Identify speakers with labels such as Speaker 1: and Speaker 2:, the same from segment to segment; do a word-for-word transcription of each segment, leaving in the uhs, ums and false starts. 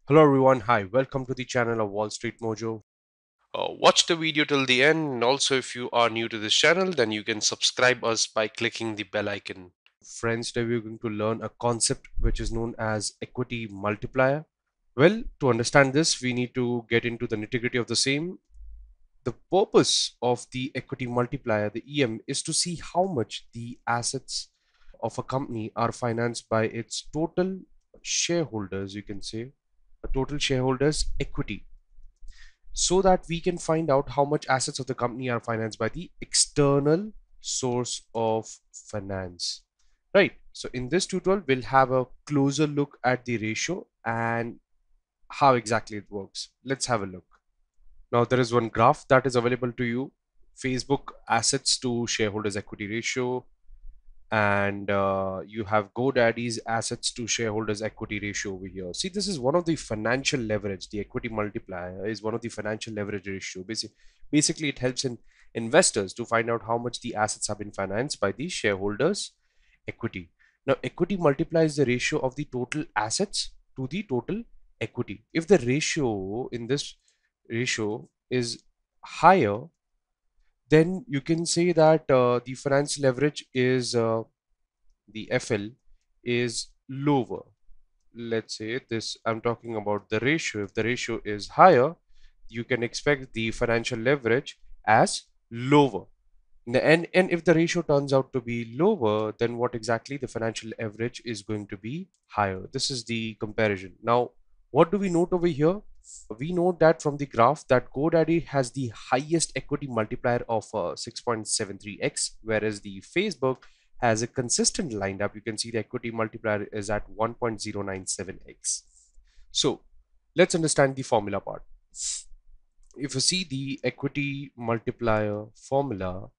Speaker 1: Hello everyone, hi, welcome to the channel of Wall Street Mojo. Uh, watch the video till the end, and also if you are new to this channel, then you can subscribe us by clicking the bell icon. Friends, today we're going to learn a concept which is known as equity multiplier. Well, to understand this, we need to get into the nitty-gritty of the same. The purpose of the equity multiplier, the E M, is to see how much the assets of a company are financed by its total shareholders, you can say, a total shareholders equity, so that we can find out how much assets of the company are financed by the external source of finance. Right. So in this tutorial, we'll have a closer look at the ratio and how exactly it works. Let's have a look. Now there is one graph that is available to you. Facebook assets to shareholders equity ratio, and uh, you have GoDaddy's assets to shareholders equity ratio over here. See, this is one of the financial leverage. The equity multiplier is one of the financial leverage ratio. Basically, basically it helps in investors to find out how much the assets have been financed by the shareholders equity. Now, equity multiplies the ratio of the total assets to the total equity. If the ratio in this ratio is higher, then you can say that uh, the finance leverage is uh, the F L is lower. Let's say this, I'm talking about the ratio. If the ratio is higher, you can expect the financial leverage as lower. And, and if the ratio turns out to be lower, then what exactly the financial leverage is going to be higher. This is the comparison. Now, what do we note over here? We note that from the graph that GoDaddy has the highest equity multiplier of uh, six point seven three x, whereas the Facebook has a consistent lined up. You can see the equity multiplier is at one point zero nine seven x. So let's understand the formula part. If you see the equity multiplier formula,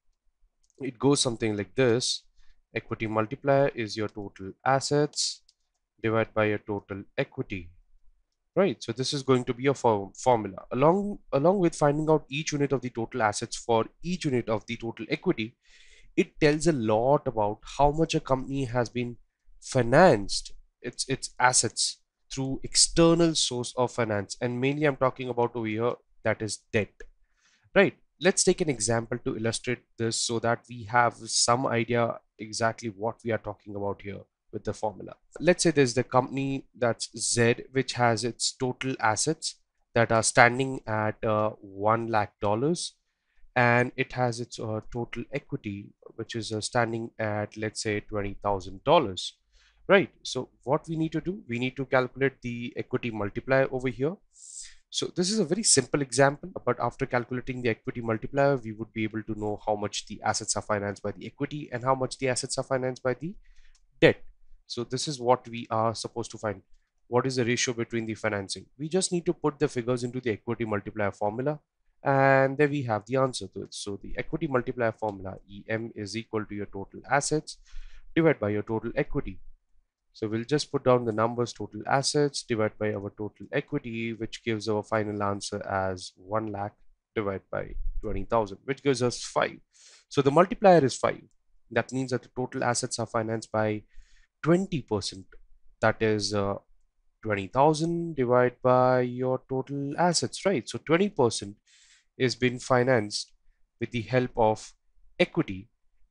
Speaker 1: it goes something like this. Equity multiplier is your total assets divided by your total equity. Right, so this is going to be a form formula. Along, along with finding out each unit of the total assets for each unit of the total equity, it tells a lot about how much a company has been financed, its its assets, through external source of finance. And mainly I'm talking about over here, that is debt. Right, let's take an example to illustrate this so that we have some idea exactly what we are talking about here with the formula. Let's say there's the company that's Z, which has its total assets that are standing at uh, one lakh dollars, and it has its uh, total equity, which is uh, standing at, let's say, twenty thousand dollars. Right, so what we need to do, we need to calculate the equity multiplier over here. So this is a very simple example, but after calculating the equity multiplier, we would be able to know how much the assets are financed by the equity and how much the assets are financed by the debt. So this is what we are supposed to find. What is the ratio between the financing? We just need to put the figures into the equity multiplier formula, and there we have the answer to it. So the equity multiplier formula, E M, is equal to your total assets divided by your total equity. So we'll just put down the numbers: total assets divided by our total equity, which gives our final answer as one lakh divided by twenty thousand, which gives us five. So the multiplier is five. That means that the total assets are financed by twenty percent. That is uh, twenty thousand divided by your total assets, right? So twenty percent is being financed with the help of equity,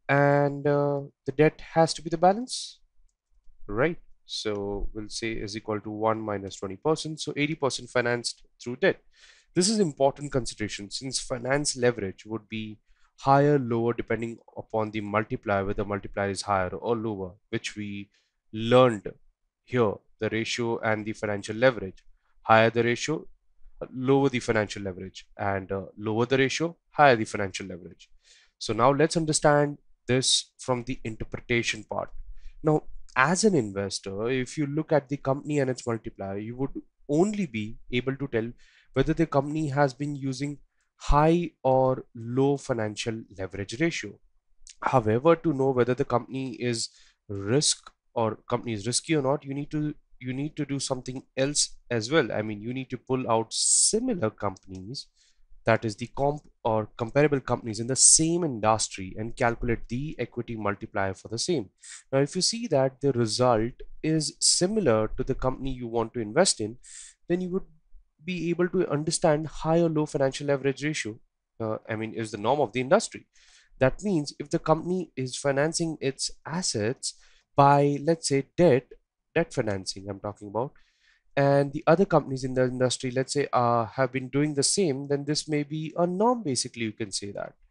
Speaker 1: and uh, the debt has to be the balance, right? So we'll say is equal to one minus twenty percent. So eighty percent financed through debt. This is important consideration since finance leverage would be higher, lower, depending upon the multiplier, whether multiplier is higher or lower, which we learned here, the ratio and the financial leverage. Higher the ratio, lower the financial leverage, and uh, lower the ratio, higher the financial leverage. So now let's understand this from the interpretation part. Now, as an investor, if you look at the company and its multiplier, you would only be able to tell whether the company has been using high or low financial leverage ratio. However, to know whether the company is risk or company is risky or not, you need to you need to do something else as well. I mean, you need to pull out similar companies, that is the comp or comparable companies in the same industry, and calculate the equity multiplier for the same. Now, if you see that the result is similar to the company you want to invest in, then you would be able to understand high or low financial leverage ratio. Uh, I mean, is the norm of the industry. That means if the company is financing its assets by, let's say, debt, debt financing, I'm talking about, and the other companies in the industry, let's say, uh, have been doing the same, then this may be a norm. Basically, you can say that.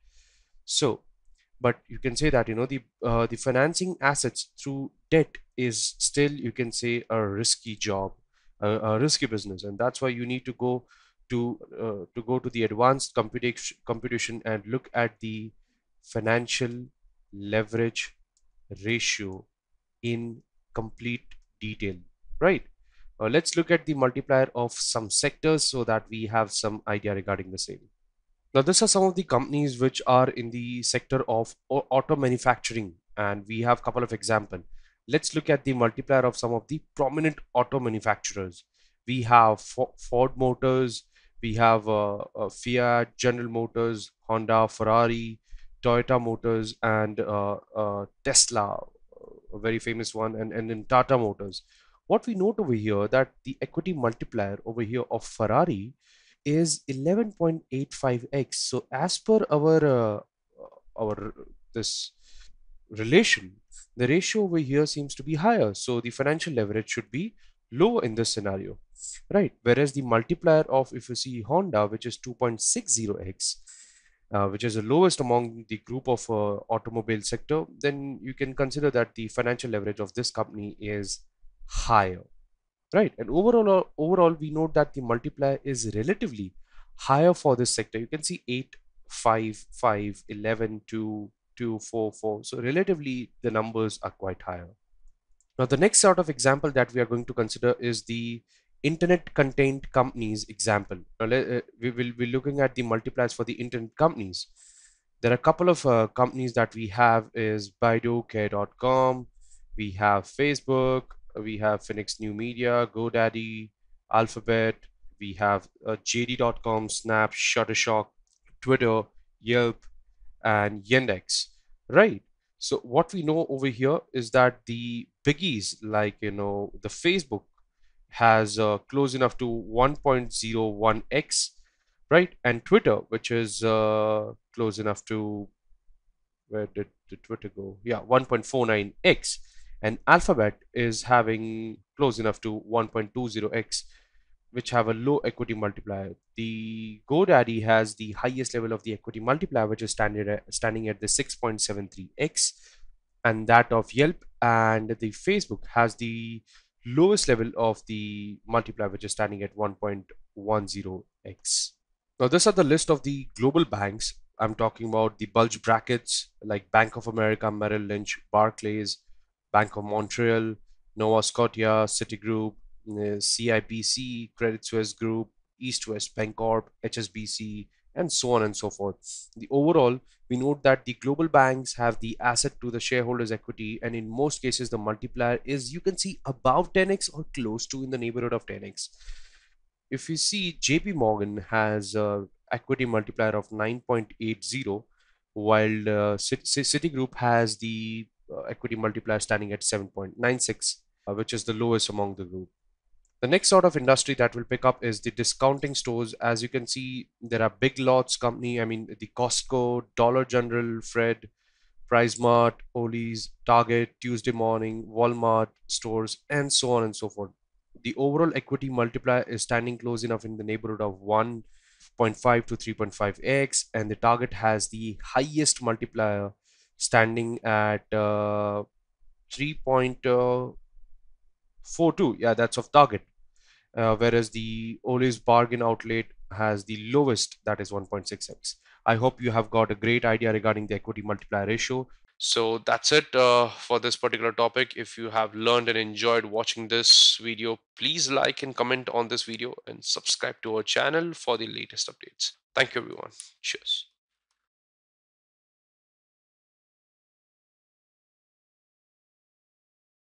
Speaker 1: So, but you can say that you know the uh, the financing assets through debt is still, you can say, a risky job, a, a risky business, and that's why you need to go to uh, to go to the advanced computation computation and look at the financial leverage ratio in complete detail, right? Uh, let's look at the multiplier of some sectors so that we have some idea regarding the same. Now, these are some of the companies which are in the sector of au- auto manufacturing, and we have a couple of examples. Let's look at the multiplier of some of the prominent auto manufacturers. We have Fo- Ford Motors, we have uh, uh, Fiat, General Motors, Honda, Ferrari, Toyota Motors, and uh, uh, Tesla, a very famous one, and, and then Tata Motors. What we note over here that the equity multiplier over here of Ferrari is eleven point eight five x. So as per our uh, our this relation, the ratio over here seems to be higher. So the financial leverage should be low in this scenario, right? Whereas the multiplier of, if you see, Honda, which is two point six zero x, uh, which is the lowest among the group of uh, automobile sector, then you can consider that the financial leverage of this company is higher. Right. And overall, uh, overall, we note that the multiplier is relatively higher for this sector. You can see eight, five, five, eleven, two, two, four, four. So relatively, the numbers are quite higher. Now, the next sort of example that we are going to consider is the internet contained companies example. Now, uh, we will be looking at the multipliers for the internet companies. There are a couple of uh, companies that we have is Baidu, care dot com, we have Facebook, we have Phoenix New Media, GoDaddy, Alphabet, we have uh, J D dot com, Snap, Shutterstock, Twitter, Yelp, and Yandex, right? So what we know over here is that the biggies, like you know the Facebook, has uh, close enough to one point zero one x, right? And Twitter, which is uh, close enough to, where did the Twitter go? Yeah, one point four nine x. And Alphabet is having close enough to one point two zero x, which have a low equity multiplier. The GoDaddy has the highest level of the equity multiplier, which is standard at, standing at the six point seven three x, and that of Yelp and the Facebook has the lowest level of the multiplier, which is standing at one point one zero x. Now, these are the list of the global banks. I'm talking about the bulge brackets like Bank of America, Merrill Lynch, Barclays, Bank of Montreal, Nova Scotia, Citigroup, uh, C I B C, Credit Suisse Group, East West Bancorp, H S B C, and so on and so forth. The overall, we note that the global banks have the asset to the shareholders' equity, and in most cases, the multiplier is, you can see, above ten x or close to in the neighborhood of ten x. If you see, J P Morgan has a equity multiplier of nine point eight zero, while uh, Cit- Cit- Citigroup has the uh, equity multiplier standing at seven point nine six, uh, which is the lowest among the group. The next sort of industry that will pick up is the discounting stores. As you can see, there are big lots company. I mean, the Costco, Dollar General, Fred, PriceMart, Ollie's, Target, Tuesday Morning, Walmart stores, and so on and so forth. The overall equity multiplier is standing close enough in the neighborhood of one point five to three point five x, and the Target has the highest multiplier standing at uh, three point four two. Yeah, that's of Target. Uh, whereas the Ollie's bargain outlet has the lowest, that is one point six x. I hope you have got a great idea regarding the equity multiplier ratio. So that's it uh, for this particular topic. If you have learned and enjoyed watching this video, please like and comment on this video and subscribe to our channel for the latest updates. Thank you, everyone. Cheers.